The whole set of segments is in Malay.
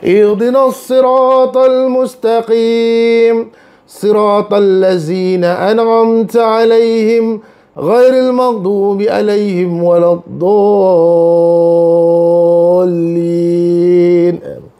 اهدنا الصراط المستقيم صراط الذين أنعمت عليهم غير المغضوب عليهم ولا الضالين.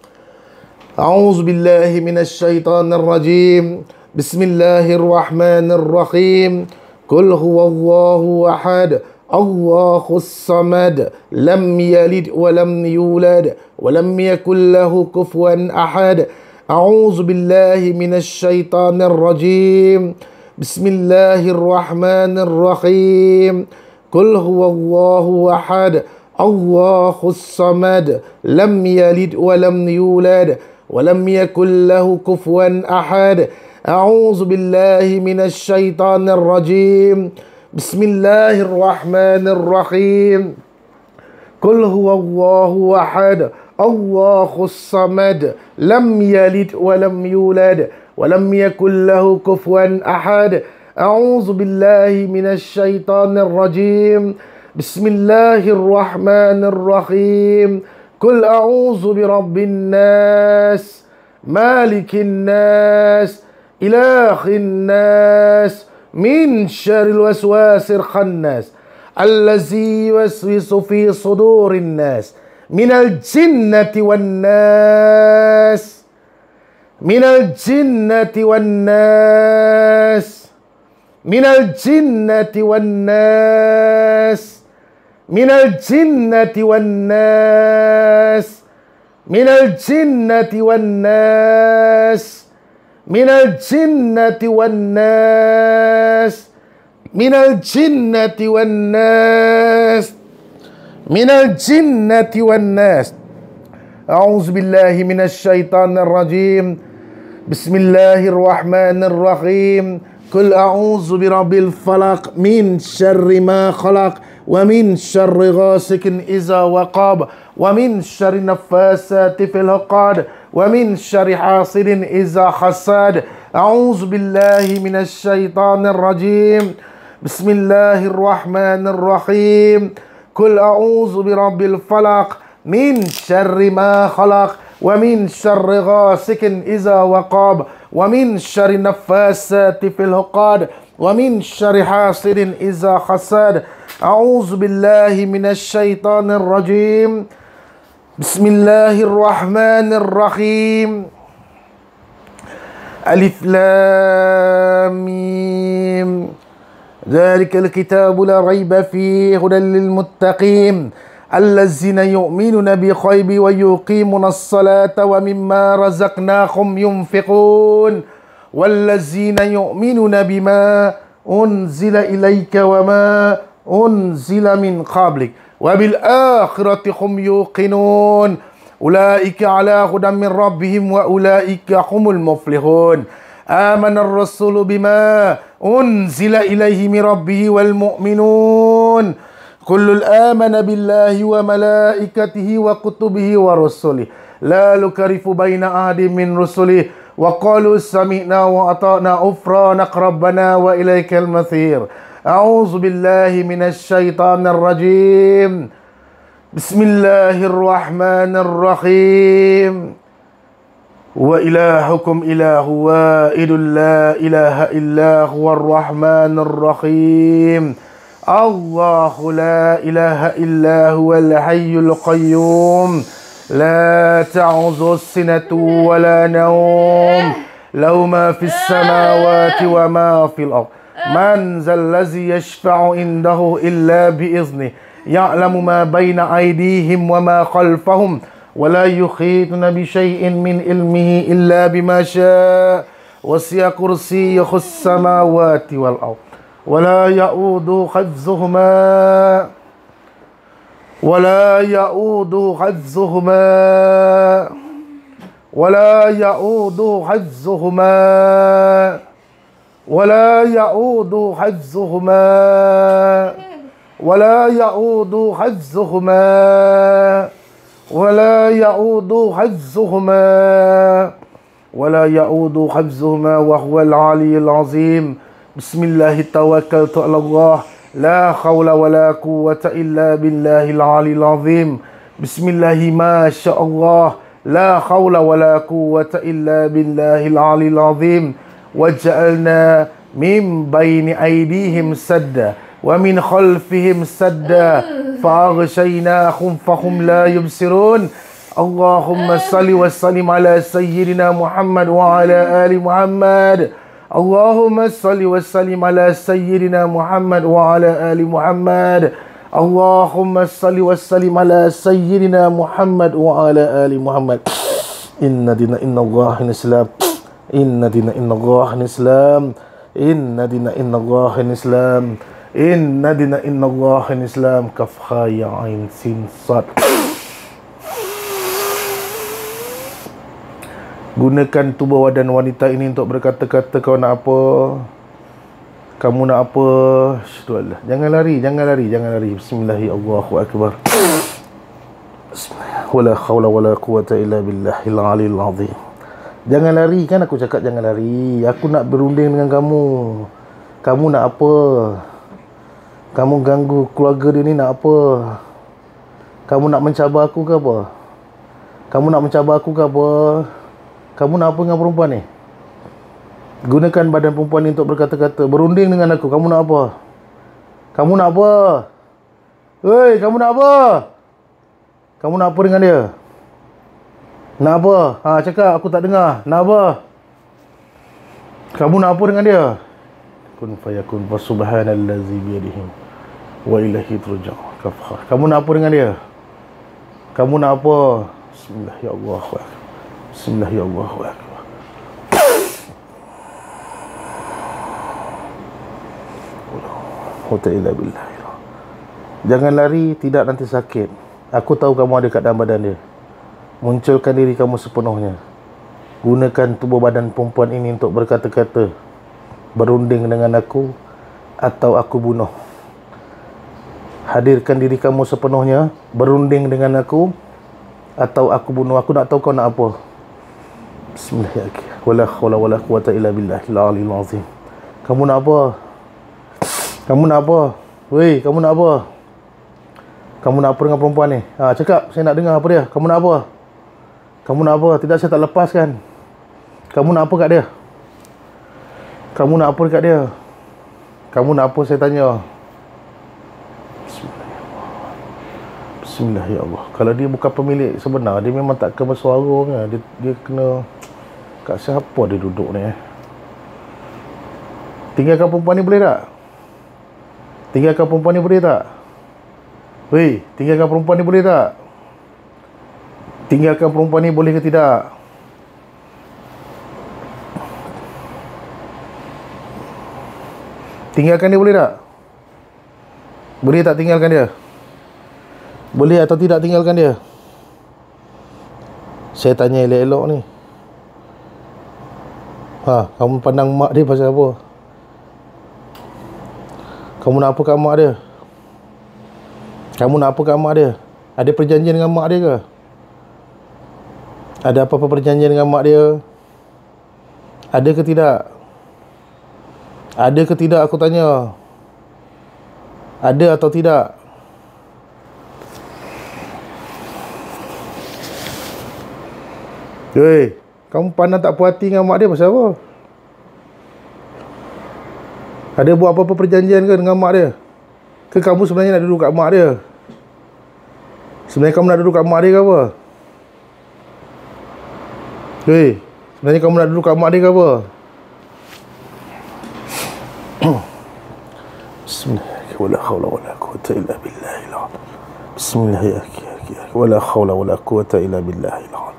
أعوذ بالله من الشيطان الرجيم. بسم الله الرحمن الرحيم. قل هو الله أحد الله الصمد لم يلد ولم يولد ولم يكن له كفوا أحد. أعوذ بالله من الشيطان الرجيم. بسم الله الرحمن الرحيم. قل هو الله أحد الله الصمد لم يلد ولم يولد ولم يكن له كفوا أحد. أعوذ بالله من الشيطان الرجيم. بسم الله الرحمن الرحيم. قل هو الله أحد الله الصمد لم يلد ولم يولد ولم يكن له كفوا أحد. أعوذ بالله من الشيطان الرجيم. بسم الله الرحمن الرحيم. قل أعوذ برب الناس مالك الناس إله الناس من شر الوسواس الخناس الذي يوسوس في صدور الناس من الجنة والناس من الجنة والناس من الجنة والناس من الجنة والناس من الجنة والناس من الجنة والناس من الجنة والناس من الجنة والناس. أعوذ بالله من الشيطان الرجيم. بسم الله الرحمن الرحيم. قل أعوذ برب الفلق من شر ما خلق ومن شر غاسق إذا وقب ومن شر النفاثات في العقد ومن شر حاسد إذا حسد. أعوذ بالله من الشيطان الرجيم. بسم الله الرحمن الرحيم. قل أعوذ برب الفلق من شر ما خلق ومن شر غاسق إذا وقب ومن شر النفاثات في العقد ومن شر حاسد إذا حسد. أعوذ بالله من الشيطان الرجيم. بسم الله الرحمن الرحيم. ألف لام ميم. ذلك الكتاب لا ريب فيه هدى للمتقين الذين يؤمنون بالغيب ويقيمون الصلاة ومما رزقناهم ينفقون والذين يؤمنون بما أنزل إليك وما أنزل من قبلك وبالآخرة هم يوقنون أولئك على هدى من ربهم وأولئك هم المفلحون. آمن الرسول بما أنزل إليه من ربه والمؤمنون كل آمن بالله وملائكته وكتبه ورسله لا نكرف بين أحد من رسله وقالوا سمعنا وأطعنا غفرانك ربنا وإليك المصير. أعوذ بالله من الشيطان الرجيم. بسم الله الرحمن الرحيم. وإلهكم إله واحد لا إله إلا هو الرحمن الرحيم. الله لا إله إلا هو الحي القيوم لا تأخذه سنة ولا نوم له ما في السماوات وما في الأرض من ذا الذي يشفع عنده إلا بإذنه يعلم ما بين أيديهم وما خلفهم ولا يحيطون بشيء من علمه إلا بما شاء وسع كرسيه السماوات والأرض ولا يؤوده حفظهما ولا يؤوده حفظهما ولا يؤوده حفظهما ولا يؤوده حفظهما ولا يؤوده حفظهما ولا يؤوده حفظهما ولا يؤوده حفظهما وهو العلي العظيم. بسم الله توكلت على الله لا حول ولا قوة إلا بالله العلي العظيم. بسم الله ما شاء الله لا حول ولا قوة إلا بالله العلي العظيم وجعلنا من بين أيديهم سدا ومن خلفهم سدا فأغشيناهم فهم لا يبصرون اللهم صل وسلم على سيدنا محمد وعلى آل محمد اللهم صل وسلم على سيدنا محمد وعلى آل محمد اللهم صل وسلم على سيدنا محمد وعلى آل محمد إن دين إن الله الإسلام إن دين إن الله الإسلام إن دين إن الله الإسلام إن دين إن الله الإسلام كفها يا عين سين صاد. Gunakan tubuh badan wanita ini untuk berkata-kata. Kau nak apa? Kamu nak apa? Syukurlah. Jangan lari, jangan lari, jangan lari. Bismillahirrahmanirrahim. Bismillah. Wala khawla wala quwata illa billahil aliyil azim. Jangan lari, kan aku cakap jangan lari. Aku nak berunding dengan kamu. Kamu nak apa? Kamu ganggu keluarga dia ni nak apa? Kamu nak mencabar aku ke apa? Kamu nak mencabar aku ke apa? Kamu nak apa dengan perempuan ni? Gunakan badan perempuan ni untuk berkata-kata. Berunding dengan aku. Kamu nak apa? Kamu nak apa? Hei, kamu nak apa? Kamu nak apa dengan dia? Nak apa? Cakap, aku tak dengar. Nak apa? Kamu nak apa dengan dia? Kun fayakun fa subhanallazi biyadihi wa ilaihi turja'un. Kafah. Kamu nak apa dengan dia? Kamu nak apa? Bismillah ya Allah. Bismillah ya Allah. Jangan lari, tidak nanti sakit. Aku tahu kamu ada kat dalam badan dia. Munculkan diri kamu sepenuhnya. Gunakan tubuh badan perempuan ini untuk berkata-kata. Berunding dengan aku atau aku bunuh. Hadirkan diri kamu sepenuhnya. Berunding dengan aku atau aku bunuh. Aku nak tahu kau nak apa. Bismillahirrahmanirrahim. Wala hawla wala quwata illa billahil aliyil azim. Kamu nak apa? Kamu nak apa? Weh, kamu nak apa? Kamu nak apa dengan perempuan ni? Cakap, saya nak dengar apa dia. Kamu nak apa? Kamu nak apa? Tidak, saya tak lepaskan. Kamu nak apa kat dia? Kamu nak apa dekat dia? Kamu nak apa, saya tanya. Bismillah ya Allah. Kalau dia bukan pemilik sebenar, dia memang tak kena bersuara. Dia kena... Kat siapa dia duduk ni? Tinggalkan perempuan ni boleh tak? Tinggalkan perempuan ni boleh tak? Weh, tinggalkan perempuan ni boleh tak? Tinggalkan perempuan ni boleh ke tidak? Tinggalkan dia boleh tak? Boleh tak tinggalkan dia? Boleh atau tidak tinggalkan dia? Saya tanya elok-elok ni. Kamu pandang mak dia pasal apa? Kamu nak apa kat mak dia? Kamu nak apa kat mak dia? Ada perjanjian dengan mak dia ke? Ada apa-apa perjanjian dengan mak dia? Ada ke tidak? Ada ke tidak, aku tanya. Ada atau tidak? Hei, kamu pandang tak puas hati dengan mak dia pasal apa? Ada buat apa-apa perjanjian ke dengan mak dia? Ke kamu sebenarnya nak duduk kat mak dia? Sebenarnya kamu nak duduk kat mak dia ke apa? Hei, sebenarnya kamu nak duduk kat mak dia ke apa? Bismillahirrahmanirrahim. Wala hawla wala quwata illa billahil azim. Bismillahirrahmanirrahim. Wala hawla wala quwata illa billahil azim.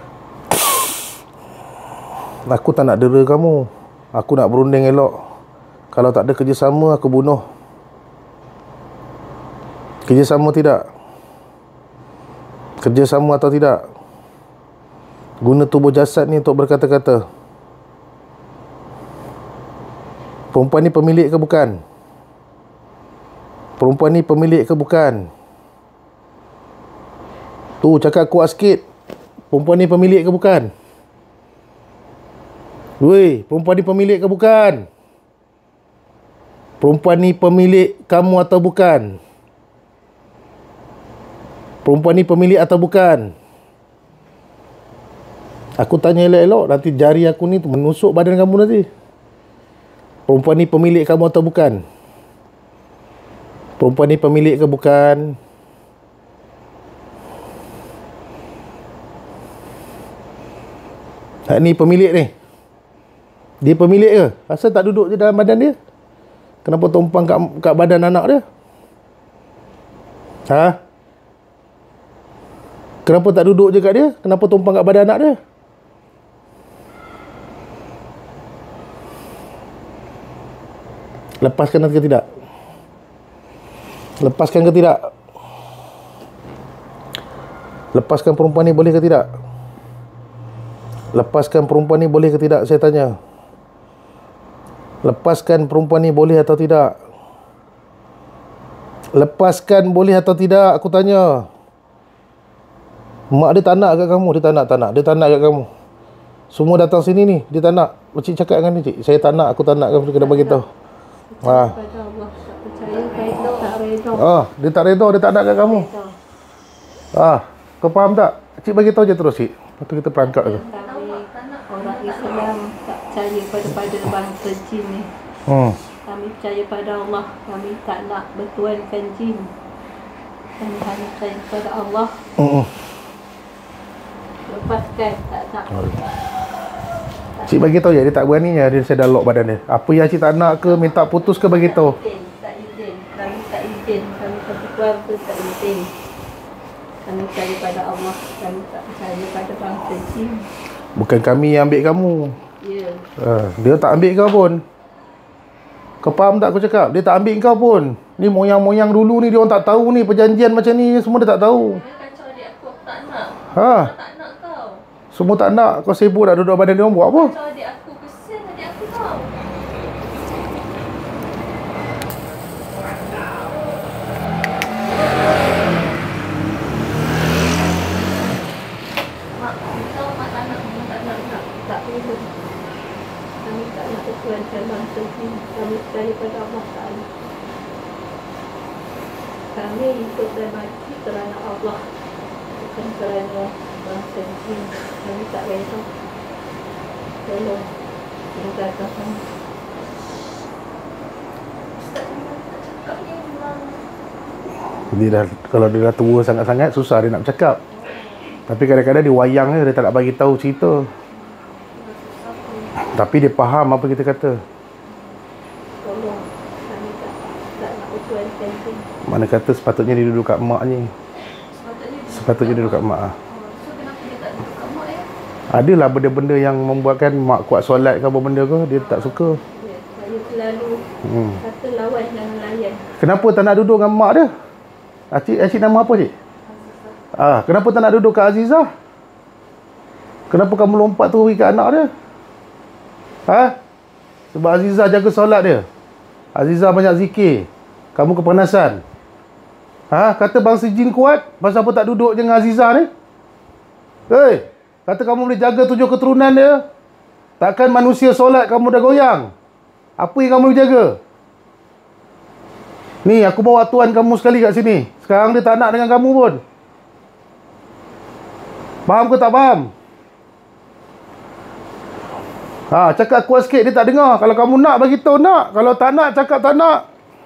Aku tak nak dera kamu. Aku nak berunding elok. Kalau tak ada kerjasama, aku bunuh. Kerjasama tidak? Kerjasama atau tidak? Guna tubuh jasad ni untuk berkata-kata. Perempuan ni pemilik ke bukan? Perempuan ni pemilik ke bukan? Tu, cakap kuat sikit. Perempuan ni pemilik ke bukan? Weh, perempuan ni pemilik ke bukan? Perempuan ni pemilik kamu atau bukan? Perempuan ni pemilik atau bukan? Aku tanya elok-elok, nanti jari aku ni menusuk badan kamu nanti. Perempuan ni pemilik kamu atau bukan? Perempuan ni pemilik ke bukan? Hak ni pemilik ni. Dia pemilik ke? Asal tak duduk je dalam badan dia? Kenapa tumpang kat badan anak dia? Ha? Kenapa tak duduk je kat dia? Kenapa tumpang kat badan anak dia? Lepaskan ke tidak? Lepaskan ke tidak? Lepaskan perempuan ni boleh ke tidak? Lepaskan perempuan ni boleh ke tidak? Saya tanya. Lepaskan perempuan ni boleh atau tidak? Lepaskan boleh atau tidak? Aku tanya. Mak dia tak nak kat kamu. Dia tak nak. Dia tak nak kat kamu. Semua datang sini ni, dia tak nak. Cik cakap dengan dia, cik, saya tak nak, aku tak nak, kamu kena bagi tahu. Dia tak reda, dia tak nak kat kamu. Kau faham tak? Cik bagi tahu je terus, cik. Lepas tu kita perangkap tu. Orang Islam tak percaya pada bangsa jin ni. Kami percaya pada Allah. Kami tak nak bertuankan jin. Kami hanya percaya pada Allah. Lepaskan, tak nak. Cik bagi tahu je, dia tak beraninya, dia saya dah lock badan dia. Apa yang cik tak nak ke, minta putus ke, bagi tahu. Tak izin. Kami tak izin. Kami satu keluarga tak izin. Kami percaya pada Allah. Kami tak percaya pada bangsa jin. Bukan kami yang ambil kamu. Ya. Dia tak ambil kau pun. Kau faham tak aku cakap? Dia tak ambil kau pun. Ni moyang-moyang dulu ni, dia orang tak tahu ni, perjanjian macam ni semua dia tak tahu. Dia kacau adik aku tak nak. Tak nak kau. Semua tak nak. Kau sibuk nak duduk badan dia orang buat apa? Kacau adik aku, kesian adik aku tau. Mak, kau mak tak nak. Tak boleh. Kami tak nak bertuankan bangsa jin. Kami percaya pada Allah Ta'ala. Kami hidup dan mati kerana Allah, bukan kerana bangsa jin. Kami tak reda. Tolong dengarkan kami. Dia dah, kalau dia dah tua sangat-sangat, susah dia nak bercakap. Tapi kadang-kadang dia wayang dia tak nak bagi tahu cerita. Tapi dia faham apa kita kata. Tolong, kami tak nak bertuankan jin. Mana kata sepatutnya dia duduk kat mak ni. Sepatutnya dia duduk kat mak. So kenapa dia tak duduk kat mak ya? Adalah benda-benda yang membuatkan mak kuat solat ke apa benda ke, dia tak suka. Ya, saya selalu kata lawan jangan layan. Kenapa tak nak duduk dengan mak dia? Cik nama apa, cik? Kenapa tak nak duduk kat Azizah? Kenapa kamu lompat tu pergi kat anak dia? Sebab Azizah jaga solat dia. Azizah banyak zikir. Kamu kepanasan. Kata bangsa jin kuat, pasal apa tak duduk je dengan Azizah ni? Kata kamu boleh jaga 7 keturunan dia. Takkan manusia solat kamu dah goyang? Apa yang kamu boleh jaga? Ni, aku bawa tuan kamu sekali kat sini. Sekarang dia tak nak dengan kamu pun. Faham ke tak faham? Cakap kuat sikit, dia tak dengar. Kalau kamu nak, bagi tahu nak. Kalau tak nak, cakap tak nak.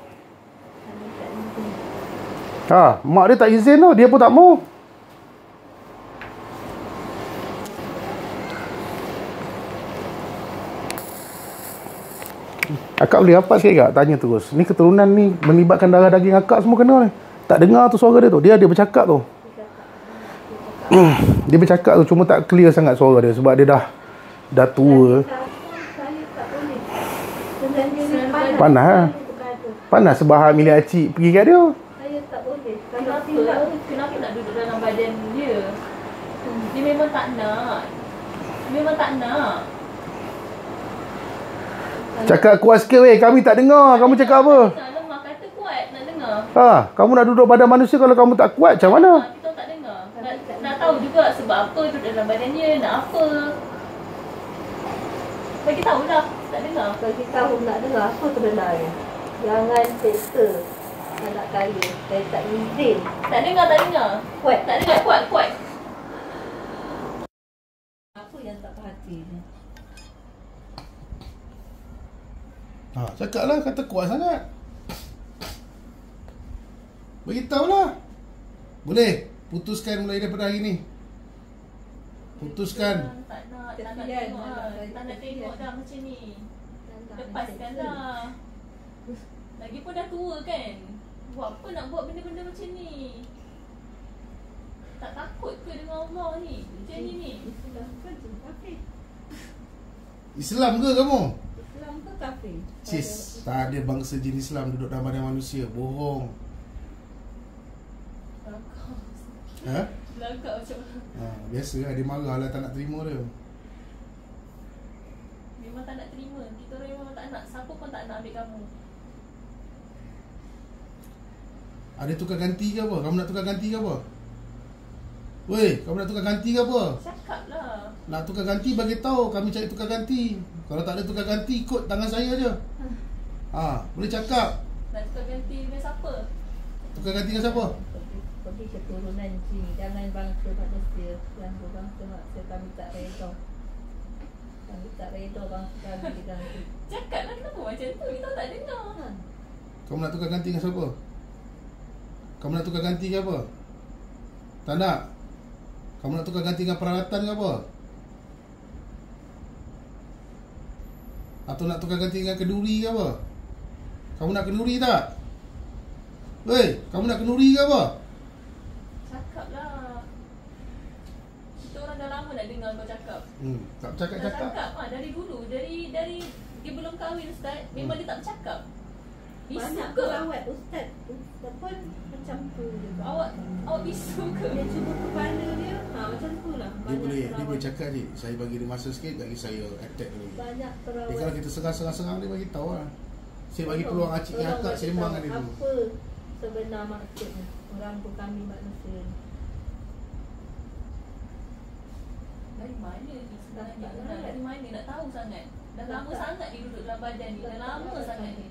Mak dia tak izin tau. Dia pun tak mau. Akak boleh rapat sikit tak? Tanya terus. Ni keturunan ni melibatkan darah daging akak semua kena ni. Tak dengar tu suara dia tu. Dia bercakap tu. Dia bercakap tu, cuma tak clear sangat suara dia. Sebab dia dah tua. Panas. Panas sebab milik acik pergi kat dia. Saya tak boleh. Kenapa nak duduk dalam badan dia? Dia memang tak nak. Cakap kuat sikit weh. Kami tak dengar. Kamu cakap apa? Lemah kata kuat nak dengar. Kamu nak duduk badan manusia, kalau kamu tak kuat macam mana? Kita tak dengar. Nak tahu juga sebab apa duduk dalam badan dia. Nak apa? Bagi tahu lah. Tak dengar. Bagi tahu nak dengar. Apa sebenarnya? Jangan seksa anak kaya. Saya tak izin. Tak dengar. Kuat. Tak dengar. Kuat. Apa yang tak perhati je. Cakap lah, kata kuat sangat. Beritahu lah. Boleh putuskan mulai daripada hari ni. Putuskan. Tak nak tengok lah. Tak nak tengok dah macam ni. Lepaskan dah. Lagipun dah tua kan. Buat apa nak buat benda-benda macam ni? Tak takut ke dengan Allah ni? Macam ni. Islam ke kafir? Islam ke kamu? Islam ke kafir? Sis, tak ada bangsa jin Islam duduk dalam badan manusia. Bohong. Belakang macam mana? Biasa lah, dia marah lah, tak nak terima dia. Memang tak nak terima. Kita orang memang tak nak. Siapa pun tak nak ambil kamu. Ada tukar ganti ke apa? Kamu nak tukar ganti ke apa? Weh, kamu nak tukar ganti ke apa? Cakap lah. Nak tukar ganti bagi tahu, kami cari tukar ganti. Kalau tak ada tukar ganti, ikut tangan saya je. Boleh cakap. Nak tukar ganti dengan siapa? Tukar ganti dengan siapa? Pergi keturunan jin. Jangan bangsa manusia. Yang berbangsa manusia kami tak reda. Kami tak reda bangsa kami diganggu. Cakap lah, kenapa macam tu? Kita tak dengar. Kamu nak tukar ganti dengan siapa? Kamu nak tukar ganti ke apa? Tak nak? Kamu nak tukar ganti dengan peralatan ke apa? Atau nak tukar ganti dengan kenduri ke apa? Kamu nak kenduri tak? Weh, kamu nak kenduri ke apa? Cakap lah. Kita orang dah lama nak dengar kau cakap. Tak Dah cakap-cakap. cakap dari dulu. Dari dia belum kahwin Ustaz. Memang dia tak bercakap. Banyak Bisu ke? perawat Ustaz. Ustaz pun macam tu juga. Awak bisu ke? Dia cuba kepala dia. Macam tu lah. Dia boleh cakap je. Saya bagi dia masa sikit, bagi saya attack lagi. Banyak perawat. Dia kalau kita serang-serang dia bagi tahu lah. Saya bagi peluang acik yang akak sembang dengan dia dulu. Apa sebenar maksudnya mengganggu kami manusia ni? Dari mana ni sebenarnya? Dari mana nak tahu sangat? Dah lama sangat dia duduk dalam badan ni. Dah lama sangat ni.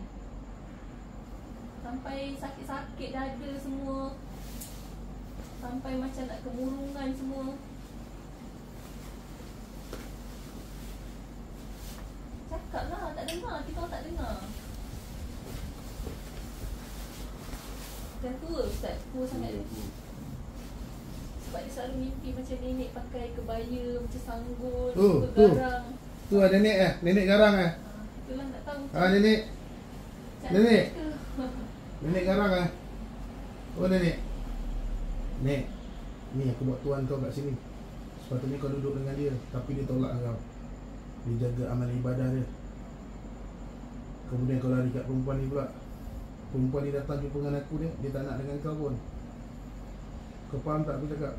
Sampai sakit-sakit dada semua. Sampai macam nak kemurungan semua. Cakap lah, tak dengar. Kita orang tak dengar. Dah tua Ustaz. Tua sangat dia. Sebab dia selalu mimpi macam nenek pakai kebaya macam sanggul, garang. Tu ada nenek nenek garang Itulah nak tahu. Nenek. Cakap Nenek. ke? Nenek garang Oh nenek. Nek, ni aku buat tuan kau kat sini. Sepatutnya kau duduk dengan dia, tapi dia tolak kau. Dia jaga amal ibadah dia. Kemudian kau lari kat perempuan ni pula. Perempuan ni datang jumpa dengan aku, dia tak nak dengan kau pun. Kau faham tak aku cakap?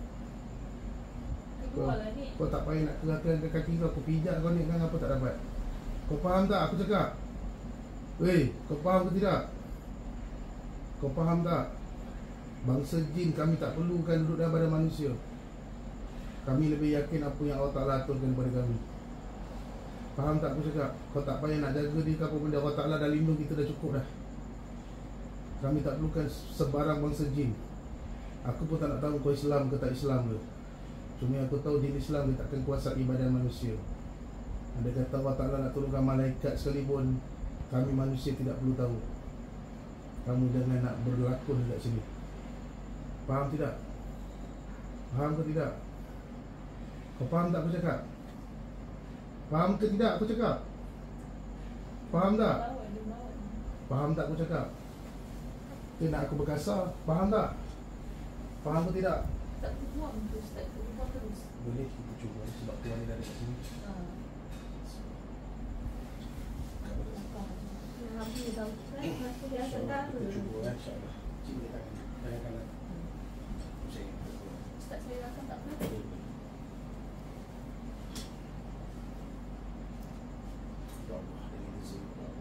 Kau tak payah nak kerahkan ke kaki kau. Aku pijak kau ni kan, apa tak dapat. Kau faham tak aku cakap? Weh, kau faham ke tidak? Kau faham tak? Bangsa jin kami tak perlukan duduk dalam badan manusia. Kami lebih yakin apa yang Allah Ta'ala aturkan kepada kami. Faham tak aku cakap? Kau tak payah nak jaga dia ke apa benda. Allah Ta'ala dah lindung kita, dah cukup dah. Kami tak perlukan sebarang bangsa jin. Aku pun tak nak tahu kau Islam ke tak Islam ke. Cuma aku tahu jin Islam dia takkan kuasai badan manusia. Anda kata Allah Ta'ala nak turunkan malaikat sekalipun, kami manusia tidak perlu tahu. Kamu jangan nak berlakon dekat sini. Faham tidak? Faham ke tidak? Kau faham tak aku cakap? Faham ke tidak aku cakap? Faham tak? Faham tak aku cakap? Dia nak aku berkasar. Faham tak? Faham ke tidak? Tak buang tu Ustaz. Buang terus. Boleh kita cuba sebab tuan ni dah dekat sini. Habis dah Ustaz. Masih dia sedar. Kita cuba insyaAllah. Cik boleh tangan kanan. Ustaz saya rasa tak apa. Ya Allah, dengan izin Allah.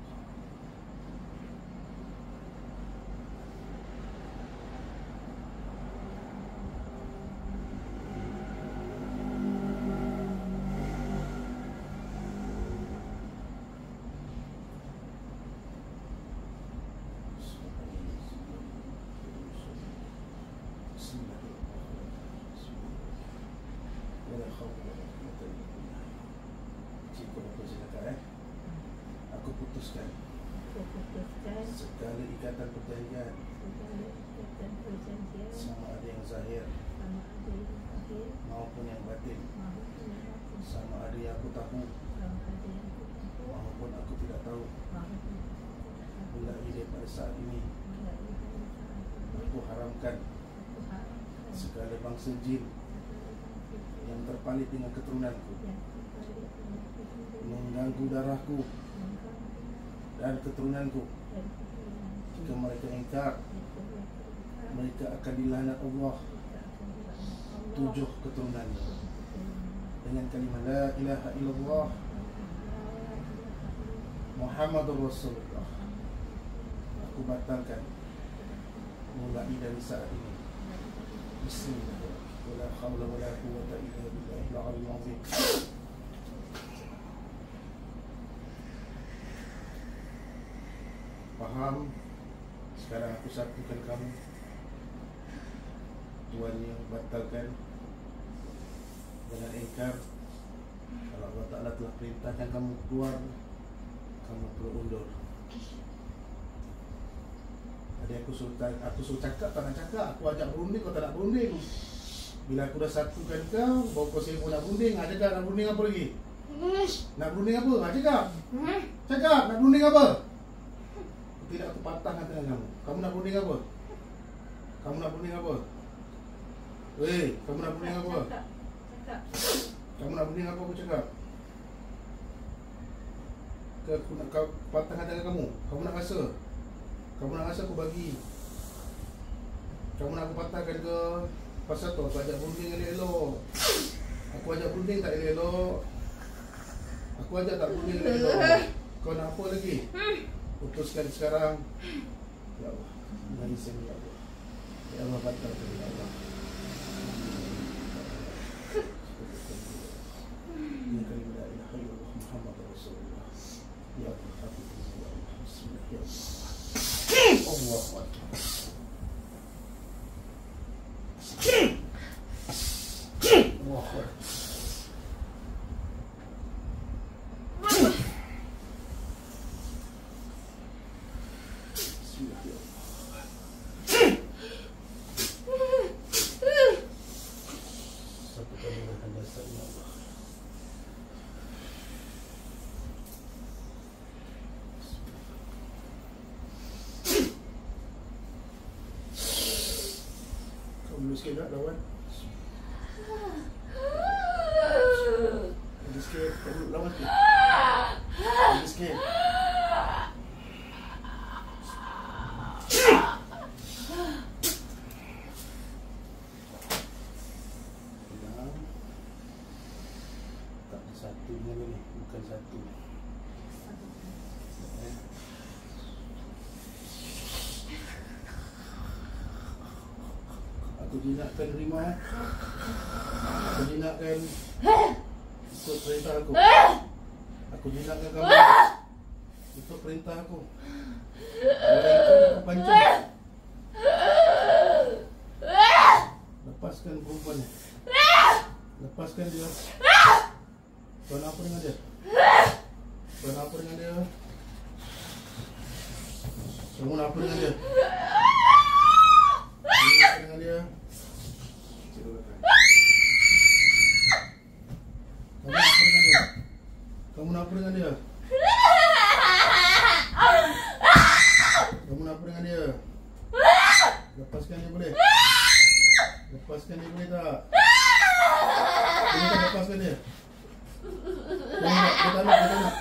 ولا خوف ولا قوة إلا بالله Cikgu apa cakap Aku putuskan segala ikatan perjanjian sama ada yang zahir maupun yang batin, sama ada yang aku tahu maupun aku tidak tahu. Mulai daripada saat ini aku haramkan segala bangsa jin yang terpalit dengan keturunanku, mengganggu darahku dan keturunanku. Jika mereka ingkar, mereka akan dilaknat Allah 7 keturunannya dengan kalimat la ilaha illallah Muhammadur Rasulullah. Aku batalkan mulai dari saat ini. Bismillahirrahmanirrahim. Wala haula wala quwwata illa billahil aliyyil azim. Faham? Sekarang aku satukan kamu. Tuan yang batalkan dengan ingkar. Kalau Allah Ta'ala telah perintahkan kamu keluar, kamu perlu undur. Tadi aku suruh cakap, tak nak cakap. Aku ajak berunding, kau tak nak berunding. Bila aku dah satukan kau, baru kau sibuk nak berunding. Cakap nak berunding apa lagi? Nak berunding apa? Cakap. Cakap, nak berunding apa? Tidak, aku patahkan tangan kamu. Kamu nak berunding apa? Kamu nak berunding apa? Weh, kamu nak berunding apa? Kamu nak berunding apa aku cakap? Aku nak kau patahkan tangan kamu. Kamu nak rasa? Kamu nak rasa aku bagi? Kamu nak aku patahkan ke? Pasal tu aku ajak berunding elok-elok. Aku ajak berunding tak elok-elok. Aku ajak tak berunding elok-elok. Kau nak apa lagi? Putuskan sekarang. Ya Allah, menangis ya Allah. Ya Allah, batalkan ya Allah. Ini kalimat la ilaha illallah Muhammadur Rasulullah. Ya Allah, hafizna ya Allah. Bismillah ya Allah. Allahu Akbar. Allahu Akbar. Dulu sikit tak lawan? Lagi sikit, tak dulu lawan sikit. Lagi sikit. Tenang. Tak ada satu ni, bukan satu. Aku jinakkan rimau. Aku jinakkan ikut perintah aku. Aku jinakkan kamu ikut perintah aku. Kalau aku pancing. Lepaskan perempuan ni. Lepaskan dia. Kau nak apa dengan dia? Kau nak apa dengan dia? Kamu nak apa dengan dia? Kamu nak apa dengan dia? Kamu nak apa dengan dia? Kamu nak apa dengan dia? Lepaskan dia boleh? Lepaskan dia boleh tak? Boleh tak lepaskan dia? Boleh tak? Dia tak nak, dia tak nak.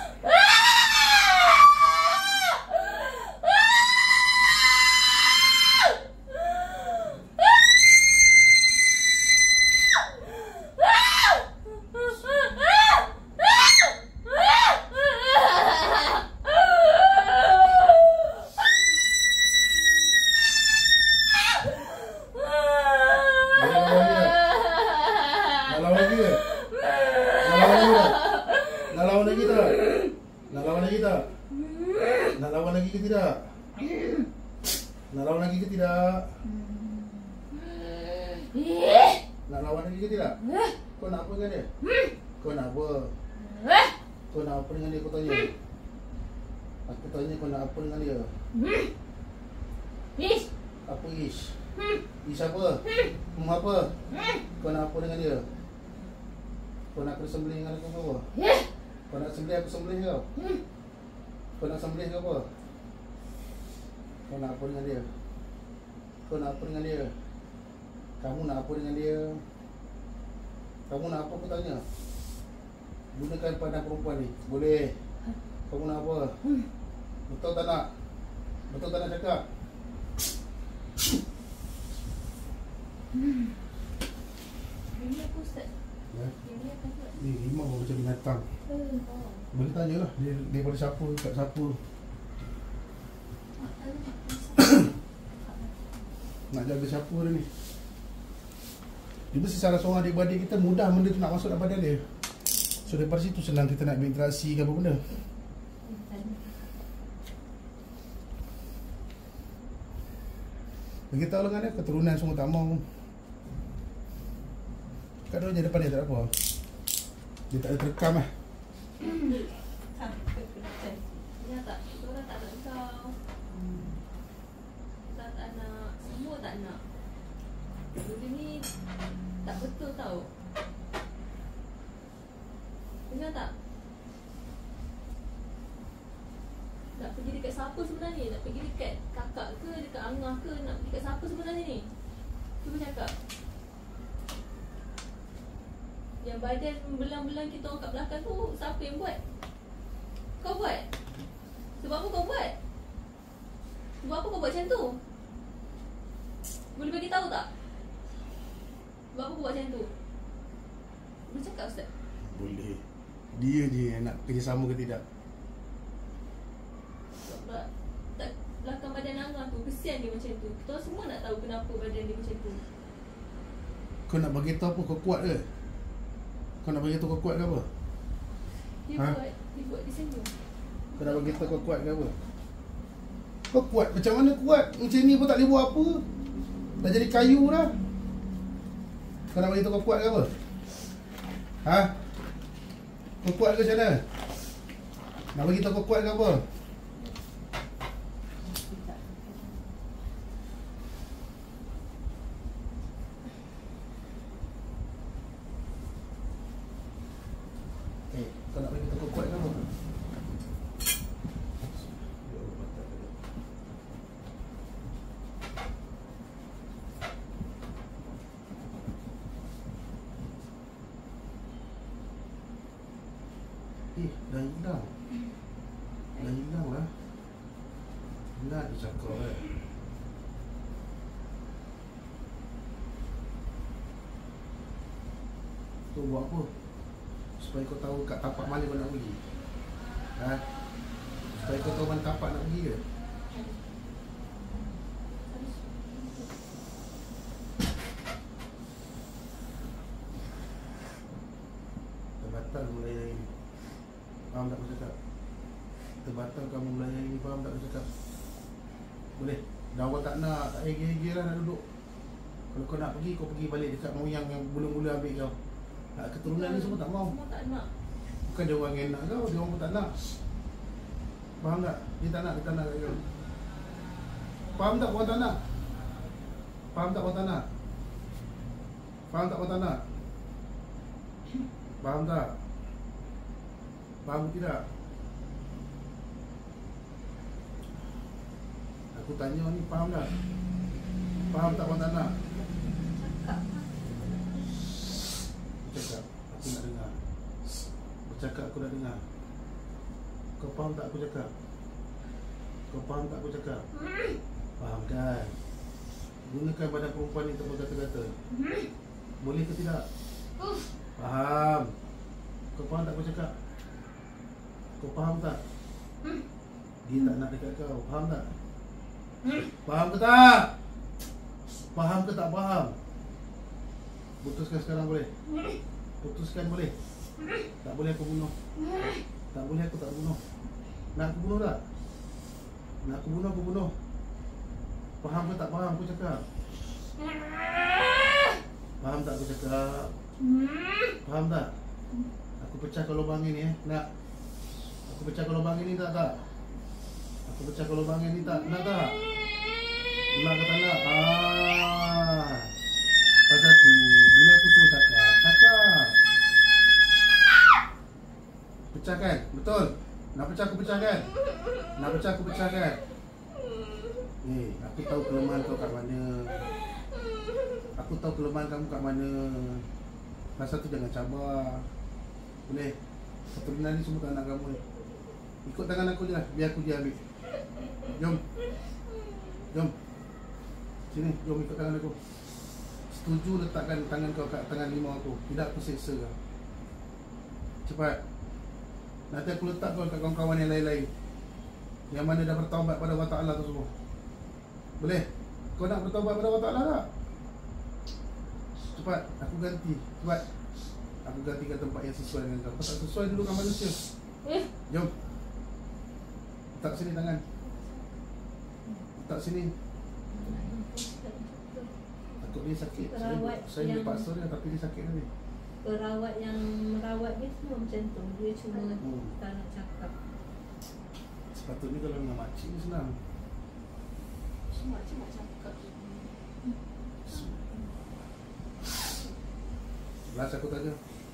Nak lawan lagi ke tidak? Nak lawan lagi ke tidak? Nak lawan lagi ke tidak? Kau nak apa dengan dia? Kau nak apa? Kau nak apa dengan dia, kau tanya. Aku tanya kau nak apa dengan dia. Ish. Apa ish? Ish apa? Apa? Kau nak apa dengan dia? Kau nak aku sembelih dengan aku ke apa? Kau nak sembelih aku sembelih kau? Kau nak sembelih ke apa? Kau nak apa dengan dia? Kau nak apa dengan dia? Kamu nak apa dengan dia? Kamu nak apa, aku tanya. Gunakan pandang perempuan ni. Boleh. Kamu nak apa? Betul tak nak? Betul tak nak cakap? Ini aku Ustaz. Ya? Ini aku Ustaz. Ni rimau macam binatang. Boleh tanya lah. Dia daripada siapa, kat siapa. Nak jaga siapa dia ni. Dia mesti salah seorang adik-beradik kita mudah benda tu nak masuk dalam badan dia. So daripada situ senang kita nak berinteraksi ke apa benda. Beritahu dengan dia, keturunan semua tak mau. Kat dia je depan dia tak ada apa. Dia tak ada terekam lah. Ya tak, orang tak nak kau. Tak nak, semua tak nak. Benda ni tak betul tau. Dengar tak? Nak pergi dekat siapa sebenarnya? Nak pergi dekat kakak ke, dekat angah ke? Nak pergi dekat siapa sebenarnya ni? Cuba cakap. Yang badan belang-belang kita orang kat belakang tu, siapa yang buat? Kau buat? Sebab apa kau buat? Sebab apa kau buat macam tu? Boleh bagi tahu tak? Sebab apa kau buat macam tu? Boleh cakap Ustaz? Boleh. Dia je yang nak kerjasama ke tidak. Sebab tak belakang badan angah tu, kesian dia macam tu. Kita semua nak tahu kenapa badan dia macam tu. Kau nak bagi tahu apa, kau kuat ke? Kau nak bagi tahu kau kuat ke apa? Dia buat di sini. Kau nak bagi tahu kau kuat ke apa? Kau kuat macam mana kuat? Macam ni pun tak boleh buat apa. Dah jadi kayu dah. Kau nak bagi tahu kau kuat ke apa? Ha? Kau kuat ke macam mana? Nak bagi tahu kau kuat ke apa? Kau nak bagi tahu kau kuat ke apa? Dah hilang. Dah hilang lah. Nak dicakap kan. Tu buat apa? Supaya kau tahu kat tapak mana kau nak pergi. Ha? Supaya kau tahu mana tapak nak pergi ke? Terbatal melayani ini. Faham tak aku cakap? Terbatal kamu melayani ini. Faham tak aku cakap? Boleh? Dah awak tak nak, tak hegi-hegi lah nak duduk. Kalau kau nak pergi, kau pergi balik dekat moyang yang bulu-bulu ambil kau. Keturunan ni semua tak mau. Semua tak nak. Bukan dia orang yang nak kau, dia orang pun tak nak. Faham tak? Dia tak nak kau. Faham tak orang tak nak? Faham tak orang tak nak? Faham tak orang tak nak? Faham tak? Faham tidak? Aku tanya ni, faham tak? Faham tak orang tak nak? Bercakap, aku nak dengar. Bercakap, aku nak dengar. Kau faham tak aku cakap? Kau faham tak aku cakap? Faham kan? Gunakan badan perempuan ni untuk berkata-kata. Boleh ke tidak? Faham. Kau faham tak aku cakap? Kau faham tak? Dia tak nak dekat kau. Faham tak? Faham ke tak? Faham ke tak faham? Putuskan sekarang boleh? Putuskan boleh? Tak boleh aku bunuh. Tak boleh aku tak bunuh. Nak aku bunuh tak? Nak aku bunuh, aku bunuh. Faham ke tak faham aku cakap? Faham tak aku cakap? Faham tak? Aku pecah kau lubang ni Nak? Aku pecahkan lubang ini tak? Aku pecahkan lubang ini tak? Nak tak? Nak ke tak nak? Pasal tu, bila aku suruh cakap. Pecahkan, betul? Nak pecah aku pecahkan? Nak pecah aku pecahkan? Aku tahu kelemahan kau kat mana. Aku tahu kelemahan kamu kat mana. Masa tu jangan cabar. Boleh? Satu benda ni semua tak nak kamu ni. Ikut tangan aku je lah, biar aku je ambil. Jom. Jom. Sini, jom ikut tangan aku. Setuju letakkan tangan kau kat tangan limau aku. Tidak aku seksa kau. Cepat. Nanti aku letak kau kat kawan-kawan yang lain-lain, yang mana dah bertaubat pada Allah Ta'ala tu semua. Boleh? Kau nak bertaubat pada Allah Ta'ala tak? Cepat, aku ganti. Cepat. Aku gantikan tempat yang sesuai dengan kau. Kau tak sesuai dulu dengan manusia. Jom. Letak sini tangan. Letak sini. Takut dia sakit. Saya dipaksa dia tapi dia sakit tadi. Perawat yang merawat dia semua macam tu. Dia cuma tak nak cakap. Sepatutnya kalau dengan makcik ni senang. Makcik nak cakap. Last aku tanya.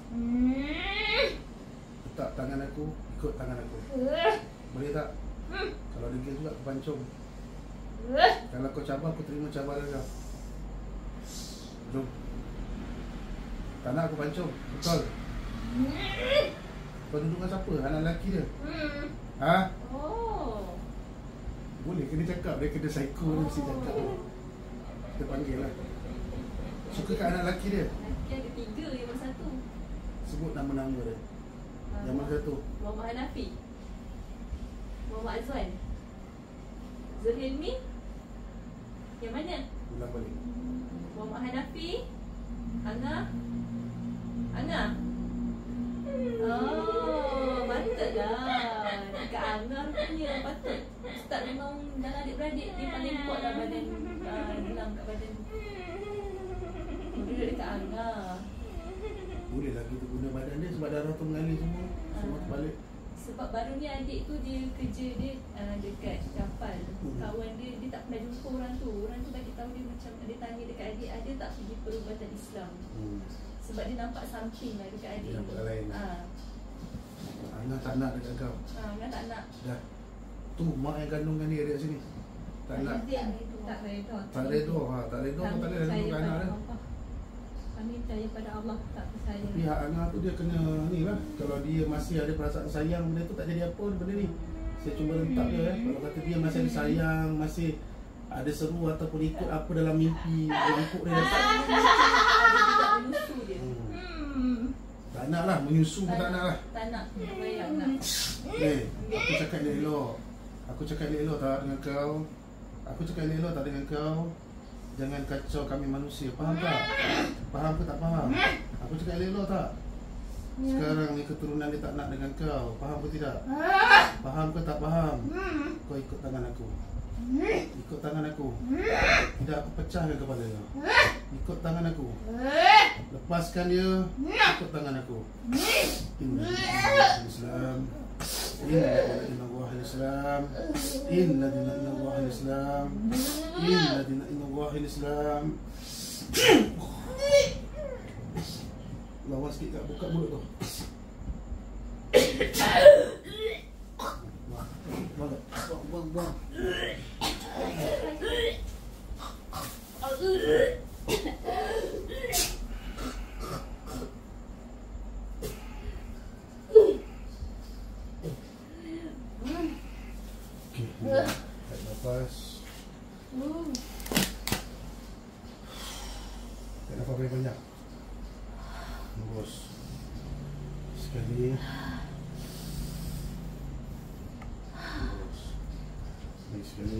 Letak tangan aku, ikut tangan aku. Boleh tak? Kalau degil juga aku pancung. Kalau kau cabar, aku terima cabaran kau. Jom. Tak nak aku pancung. Betul. Kau duduk dengan siapa? Anak lelaki dia? Ha? Oh. Boleh kena cakap. Dia kena psycho dia mesti cakap. Kita panggil lah. Suka kat anak lelaki dia? Lelaki ada 3, yang mana 1? Sebut nama-nama dia. Yang mana satu? Muhammad Hanafi, Muhammad Azwan, Zulhilmi. Yang mana? Ulang balik. Muhammad Hanafi, Angah. Oh, patutlah. Dekat Angah punya patut. Ustaz memang dalam adik-beradik dia paling kuat lah badan. Dalam kat badan. Dia dekat Angah. Boleh lah kita guna badan dia sebab darah tu mengalir semua. Semua terbalik. Sebab baru ni adik tu dia kerja dia dekat kapal. Kawan dia tak pernah jumpa orang tu. Orang tu bagi tahu dia macam dia tanya dekat adik, ada tak pergi perubatan Islam? Sebab dia nampak something lah dekat adik. Dia nampak lain. Angah tak nak dekat kau. Angah tak nak. Dah. Tu mak yang kandungkan dia dekat sini. Tak nak. Tak redha. Tak redha. Tak redha pun tak boleh kandungkan anak dia. Kami percaya pada Allah, tak percaya. Tapi hak Angah tu dia kena ni lah. Kalau dia masih ada perasaan sayang, benda tu tak jadi apa benda ni. Saya cuba rentak dia Kalau kata dia masih ada sayang, masih ada seru ataupun ikut apa dalam mimpi, dia ikut dia datang. Ada juga menyusu dia. Tak nak lah, menyusu pun tak nak lah. Tak nak, bayang nak. Aku cakap dia elok. Aku cakap dia elok tak dengan kau. Aku cakap dia elok tak dengan kau. Jangan kacau kami manusia. Faham tak? Faham ke tak faham? Aku cakap elok tak? Sekarang ni keturunan dia tak nak dengan kau. Faham ke tidak? Faham ke tak faham? Kau ikut tangan aku. Ikut tangan aku. Tidak aku pecahkan kepala kau. Ikut tangan aku. Lepaskan dia. Ikut tangan aku. Islam. Inna Islam. Inna Islam. Inna Islam. Lawan sikit kak, buka mulut tu. Buang. Tarik nafas. Tarik nafas banyak. Terus sekali. Terus lagi sekali.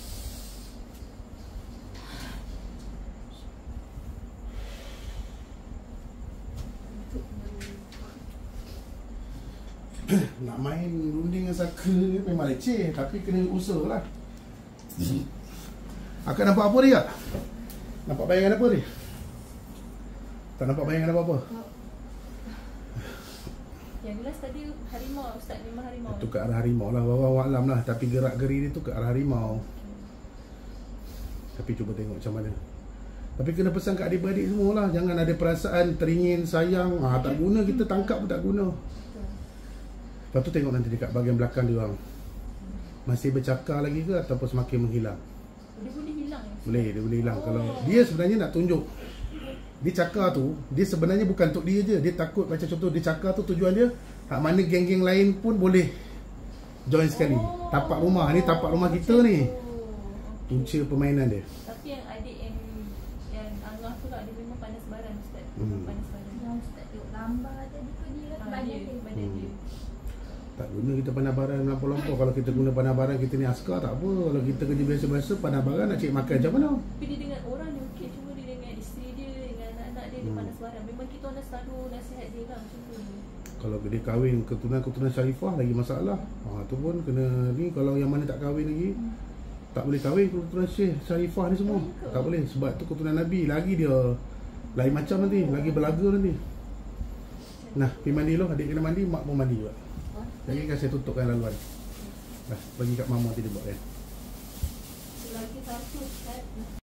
Nak main runding dengan saka ni memang leceh, tapi kena usaha lah. Akak nampak apa dia? Nampak bayangan apa dia? Tak nampak bayangan apa-apa? Yang jelas tadi harimau Ustaz, memang harimau. Itu ke arah harimau lah, wallahu alam lah. Tapi gerak-geri dia tu ke arah harimau. Tapi cuba tengok macam mana. Tapi kena pesan kat adik-beradik semua lah, jangan ada perasaan teringin, sayang. Tak guna, kita tangkap pun tak guna. Lepas tu tengok nanti dekat bahagian belakang dia orang, masih bercakar lagi ke ataupun semakin menghilang. Dia boleh hilang. Boleh, dia boleh hilang. Kalau dia sebenarnya nak tunjuk, dia cakar tu, dia sebenarnya bukan untuk dia je. Dia takut, macam contoh dia cakar tu tujuan dia, hak mana geng-geng lain pun boleh join sekali. Tapak rumah, ni tapak rumah kita ni. Punca permainan dia. Tapi yang adik yang Angah tu lah, dia memang panas baran Ustaz. Panas baran. Yang Ustaz tengok gambar tadi tu dia Badan dia. Tak guna kita panah baran melampau-lampau. Kalau kita guna panah baran, kita ni askar tak apa. Kalau kita kerja biasa-biasa, panah baran nak cari makan macam mana? Tapi dia dengan orang dia okey, cuma dia dengan isteri dia, dengan anak-anak dia, dia panas baran. Memang kita orang selalu nasihat dia lah macam tu. Kalau dia kahwin keturunan Syarifah lagi masalah. Tu pun kena ni. Kalau yang mana tak kahwin lagi, tak boleh kahwin keturunan Syekh Syarifah ni semua. Tak boleh, sebab tu keturunan Nabi. Lagi dia lain macam nanti, lagi berlaga nanti. Nah, pergi mandi dulu. Adik kena mandi, mak pun mandi juga. Jadi kan saya tutupkan laluan. Bagi kat mama nanti dia buat kan. Lagi satu Ustaz.